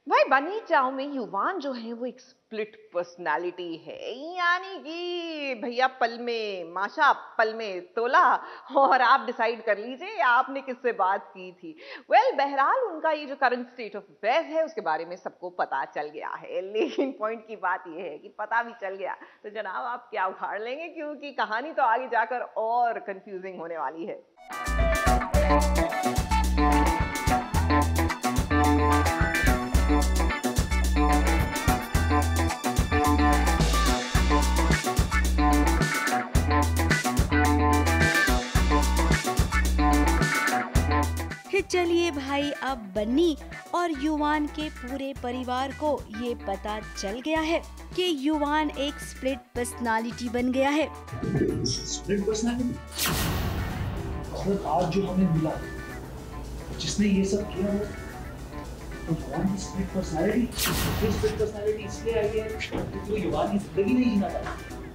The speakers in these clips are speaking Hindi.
भाई बनी चाओ में युवान जो है वो एक स्प्लिट पर्सनालिटी है, यानी कि भैया पल में माशा पल में तोला, और आप डिसाइड कर लीजिए आपने किससे बात की थी। बहरहाल उनका ये जो करंट स्टेट ऑफ अफेयर्स है उसके बारे में सबको पता चल गया है, लेकिन पॉइंट की बात ये है कि पता भी चल गया तो जनाब आप क्या उखाड़ लेंगे, क्योंकि कहानी तो आगे जाकर और कंफ्यूजिंग होने वाली है। चलिए भाई, अब बन्नी और युवान के पूरे परिवार को ये पता चल गया है कि युवान एक स्प्लिट पर्सनालिटी बन गया है। Split personality? आज जो हमें मिला, जिसने ये सब किया वो युवान की स्प्लिट पर्सनालिटी। स्प्लिट पर्सनालिटी इसलिए आई है क्योंकि वो युवान की जिंदगी नहीं जीना चाहता।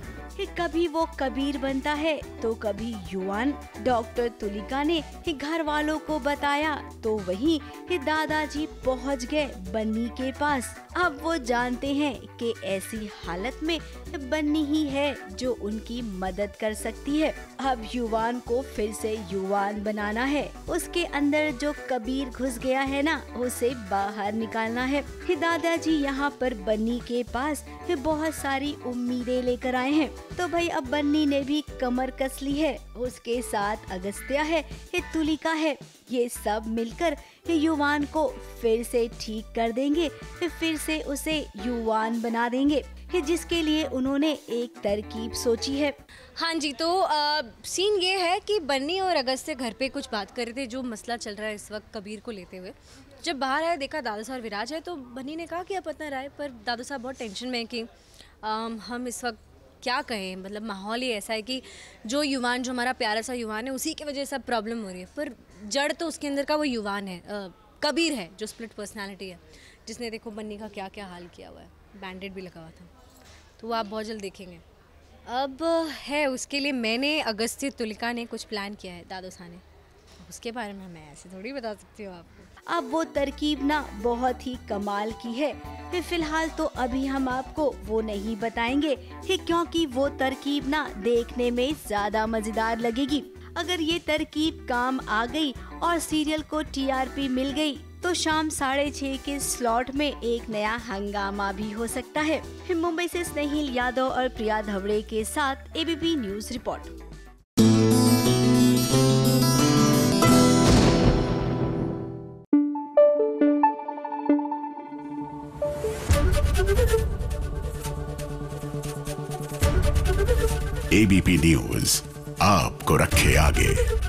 कभी वो कबीर बनता है तो कभी युवान। डॉक्टर तुलिका ने घर वालों को बताया तो वहीं दादाजी पहुंच गए बन्नी के पास। अब वो जानते हैं कि ऐसी हालत में बन्नी ही है जो उनकी मदद कर सकती है। अब युवान को फिर से युवान बनाना है, उसके अंदर जो कबीर घुस गया है ना, उसे बाहर निकालना है। दादाजी यहाँ पर बन्नी के पास बहुत सारी उम्मीदें लेकर आए हैं। तो भाई अब बन्नी ने भी कमर कस ली है, उसके साथ अगस्त्या है, तुलिका है, ये सब मिलकर युवान को फिर से ठीक कर देंगे, फिर से उसे युवान बना देंगे, जिसके लिए उन्होंने एक तरकीब सोची है। हाँ जी, तो सीन ये है कि बन्नी और अगस्त्य घर पे कुछ बात कर रहे थे, जो मसला चल रहा है इस वक्त कबीर को लेते हुए। जब बाहर आया देखा दादा साहब विराज है, तो बन्नी ने कहा कि आप अपना राय, पर दादा साहब बहुत टेंशन में है कि हम इस वक्त क्या कहें, मतलब माहौल ही ऐसा है कि जो युवान, जो हमारा प्यारा सा युवान है, उसी की वजह से सब प्रॉब्लम हो रही है। पर जड़ तो उसके अंदर का वो युवान है, कबीर है, जो स्प्लिट पर्सनालिटी है, जिसने देखो बन्नी का क्या क्या हाल किया हुआ है, बैंडेड भी लगा हुआ था। तो वो आप बहुत जल्द देखेंगे। अब है उसके लिए मैंने अगस्त्य तुलिका ने कुछ प्लान किया है दादो साहब ने, उसके बारे में मैं ऐसे थोड़ी बता सकती हूँ आपको। अब वो तरकीब ना बहुत ही कमाल की है, फिलहाल तो अभी हम आपको वो नहीं बताएंगे क्योंकि वो तरकीब ना देखने में ज्यादा मजेदार लगेगी। अगर ये तरकीब काम आ गई और सीरियल को टीआरपी मिल गई तो शाम 6:30 के स्लॉट में एक नया हंगामा भी हो सकता है। मुंबई से स्नेहिल यादव और प्रिया धवड़े के साथ ABP news report. ABP news आपको रखे आगे।